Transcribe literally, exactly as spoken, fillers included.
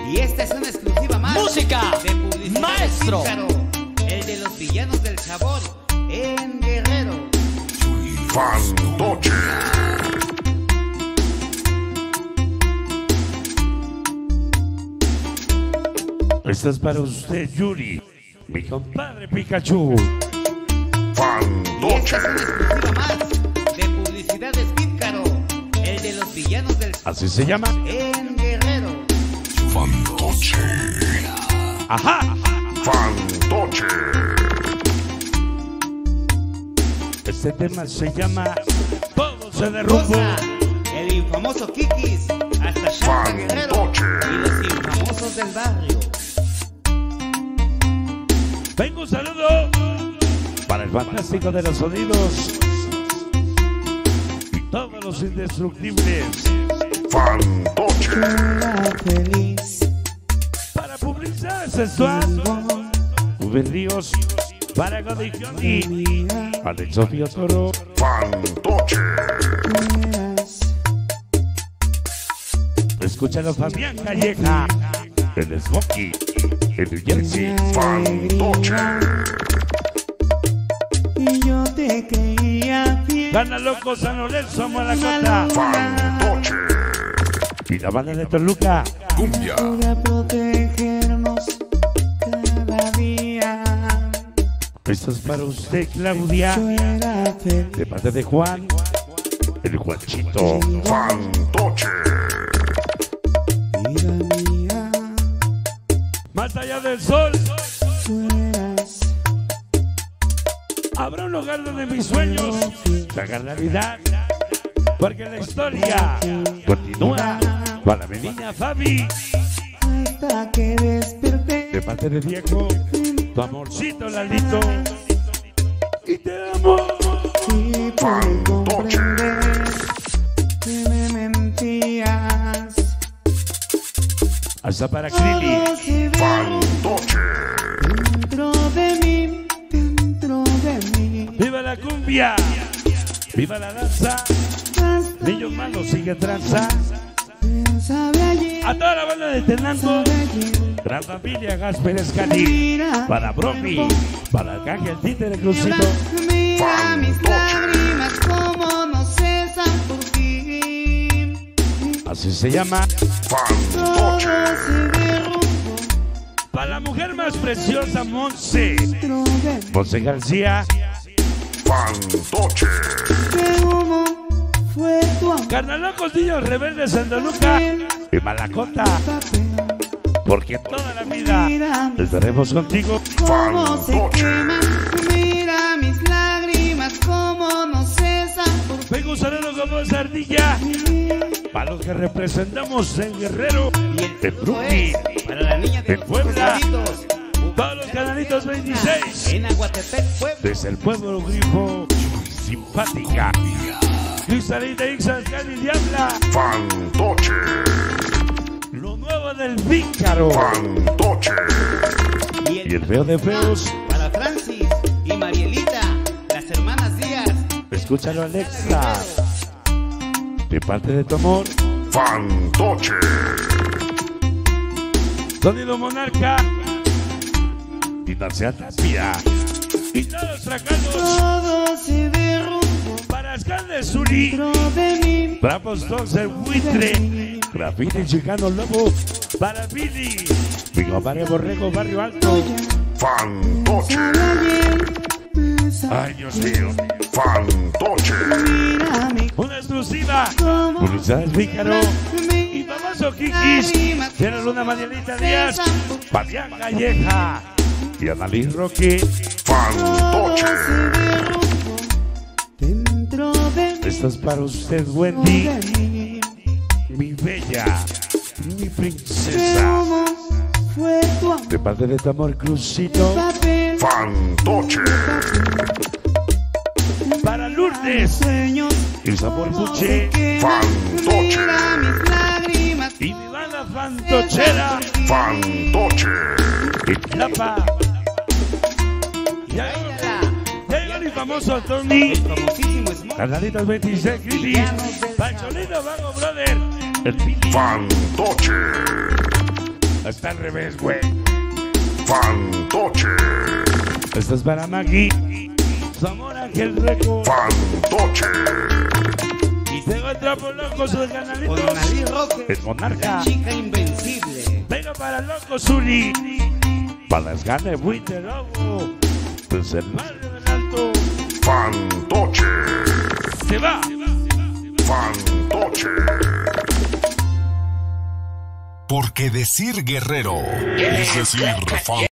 Y esta es una exclusiva más. Música de Publicidad Maestro. Pícaro, el de los villanos del sabor en Guerrero. Fantoche. Esta es para usted, Yuri, mi compadre Pikachu. Y esta Fantoche. es una exclusiva más de Publicidades Pícaro, el de los villanos del sabor Así se llama. en Guerrero. Fantoche. Ajá. Fantoche. Este tema se llama Todo se derrumbó. Rosa, el infamoso Kikis, hasta Shanta Guerrero Fantoche. y los infamosos del barrio. Vengo un saludo para el fantástico de los sonidos y todos los indestructibles. Fantoche. Feliz, Para publicidad sexual, Rubén Ríos, para Godigioni, Alex Sofía Toro, Fantoche. escúchalo Fabián Calleja, el Smokey, el New Jersey. Fantoche. y yo te creía fiel. Gana loco San Lorenzo, Malacota, Fantoche. y la banda de Toluca. Cumbia. Para protegernos cada día. Esto es para usted, Claudia, Yo era feliz. de parte de Juan, el Juanchito. Fantoche. Vida mía, Más allá del sol, tú eras habrá un lugar donde mis sueños se hagan realidad, porque la historia continúa. Para mi niña Fabi, hasta que desperté. de parte de Diego, tu amorcito Lalito, y te amo. Y pude comprender que me mentías. Hasta para Krili, Todo se ve Fantoche. dentro de mí, dentro de mí. viva la cumbia, viva la danza, Hasta niños malos sigue tranza. sabe ayer, A toda la banda de Tenango, sabe ayer. gran familia Gasper Escali, Mira para mi Bromi, cuerpo, para Arcángel Títere Crucito, mira mis Fantoche. lágrimas como no cesan por ti. así se llama. Todo Fantoche. se derrumbó Para la mujer más preciosa, Monse, dentro de mí. Monse García, Fantoche. Qué humo fue tu amor. Carnalocos Niños Rebeldes en Toluca y Malacota, porque toda la vida Mira estaremos contigo. cómo se Fantoche. queman. Mira mis lágrimas como no cesan por ti. Vengo un saludo como ardilla para los que representamos en Guerrero, Y el en saludo Brooklyn, es para la niña de en los Puebla, canalitos, todos los canalitos veintiséis, en Aguatepec, Puebla. desde el pueblo grifo, simpática, Cristalina Ixas, Cali Diabla, Fantoche. lo nuevo del Pícaro, Fantoche. Y y el feo de feos, para Francis y Marielita, las hermanas Díaz. escúchalo Alexa, de parte de tu amor, Fantoche. Sonido Monarca, y Narcea Tapia, y todos los fracasos, Todo se derrumbó para Ascalde Zuli, dentro de mí. Bravos dos el buitre, Grafiti Chicano Lobo, para Billy, mi compadre Borrego Barrio Alto. Fantoche. Sabe ayer, sabe Ay, Dios mío, Fantoche. mira mi una exclusiva, cómo Publicidades Pícaro, y mira famoso Kikis, tiene una Marielita Díaz, Fabián Calleja, y Annalise Roque. Fantoche. dentro de mí. Esto es para usted, Wendy, mi bella, mi princesa, ¿Cómo fue tu amor? de parte de tu amor Crucito, Papel, Fantoche. para Lourdes, sueños, y Sabor Buche, Fantoche. mira mis lágrimas. y mi banda fantochera, Fantoche. y Tlapa. Ya llega mi famoso Tony, El famosísimo Smoke. Carnalitos veintiséis, Krili, Pacholito Vago Brother, el Pili, Fantoche. Está al revés, güey. Fantoche. Esto es para Maggie. Zamora Ángel Record. Fantoche. Y tengo el trapo loco de canalitos. Con Nalí Roque, El monarca. la chica invencible. Venga para el loco Zuli. Para las ganas de Buite Lobo. Desde el barrio del Alto. Fantoche. Se va. Fantoche. Porque decir guerrero es decir fantoche.